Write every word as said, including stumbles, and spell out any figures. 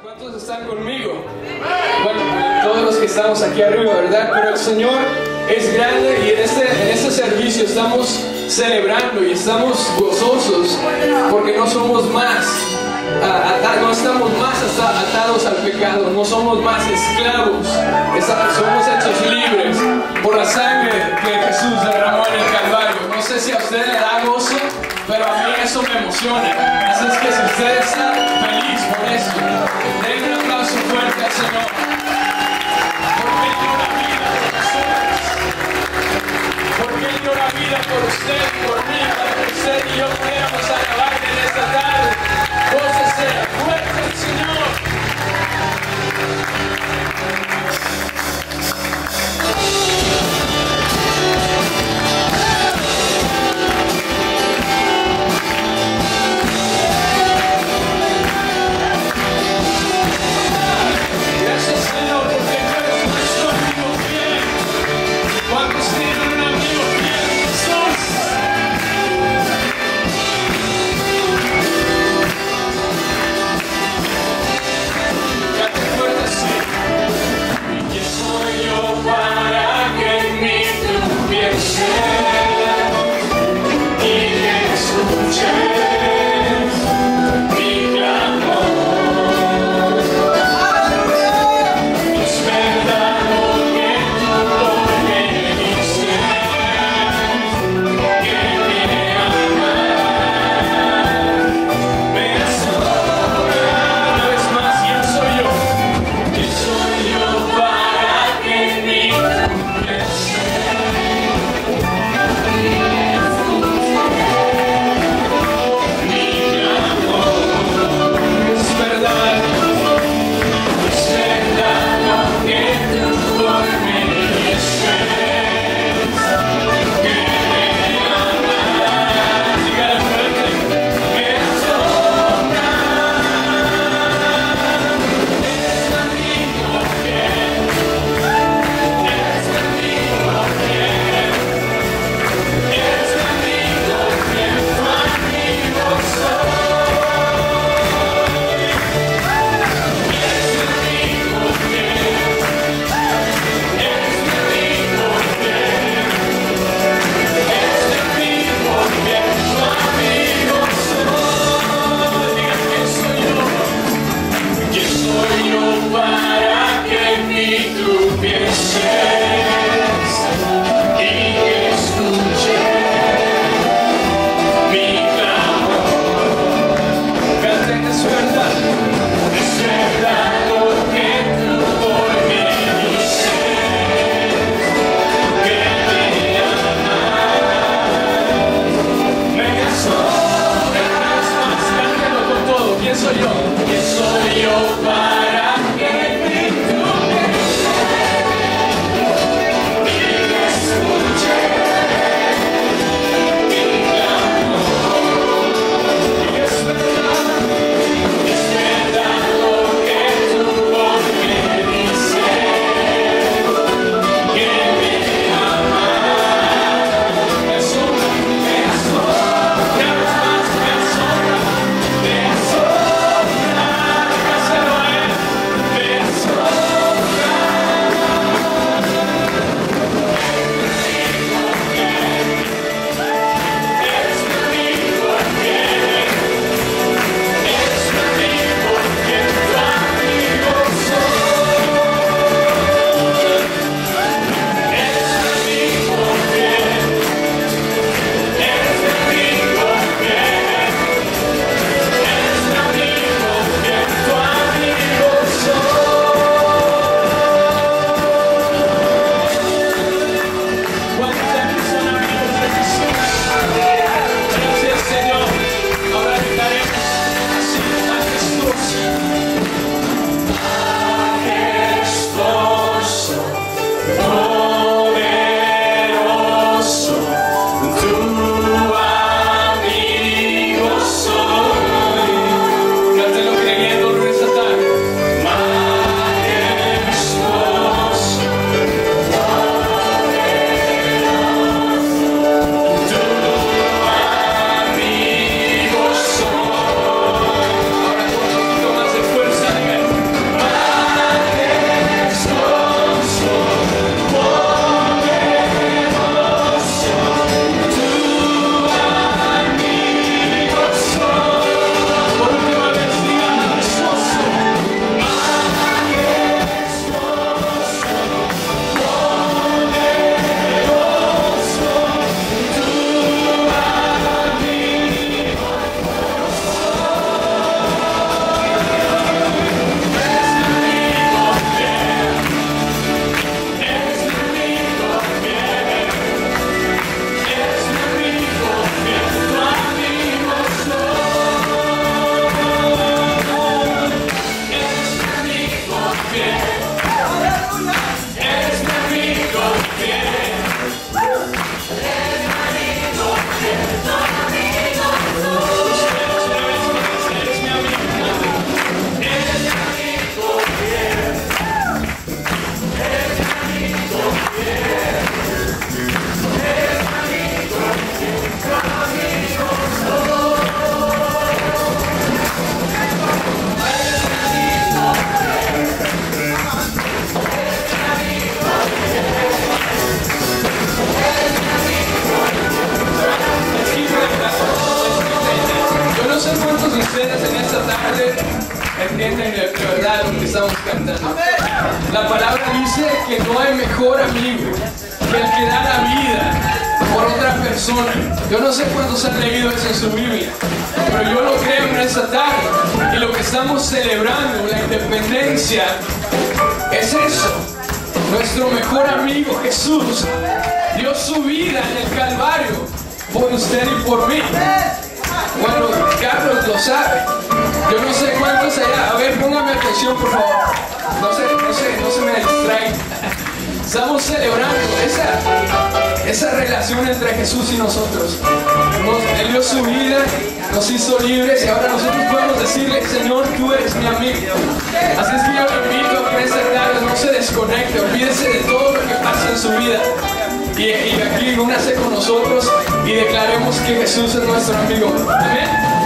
¿Cuántos están conmigo? Bueno, todos los que estamos aquí arriba, ¿verdad? Pero el Señor es grande y en este, en este servicio estamos celebrando y estamos gozosos porque no somos más, uh, no estamos más atados al pecado, no somos más esclavos, somos hechos libres por la sangre que Jesús derramó en el Calvario. No sé si a usted le da gozo, pero a mí eso me emociona. Así es que si usted está feliz por eso, denle un aplauso fuerte al Señor. Porque Él dio la vida por nosotros. Porque Él dio la vida por usted y por mí, para que usted y yo pudiéramos alabarle en esta tarde. Gócese fuerte al Señor. entienden de verdad lo que estamos cantando. La palabra dice que no hay mejor amigo que el que da la vida por otra persona. Yo no sé cuántos han leído eso en su Biblia, pero yo lo creo en esta tarde. Y lo que estamos celebrando, la independencia, es eso. Nuestro mejor amigo Jesús dio su vida en el Calvario por usted y por mí. Bueno, Carlos lo sabe. Yo no sé cuántos allá. A ver, póngame atención, por favor. No sé, no sé, no se me distraigan. Estamos celebrando esa, esa relación entre Jesús y nosotros. Nos, Él dio su vida, nos hizo libres y ahora nosotros podemos decirle, Señor, tú eres mi amigo. Así es que yo le invito a que esta tarde no se desconecte, olvídese de todo lo que pasa en su vida. Y, y aquí únase con nosotros y declaremos que Jesús es nuestro amigo. Amén.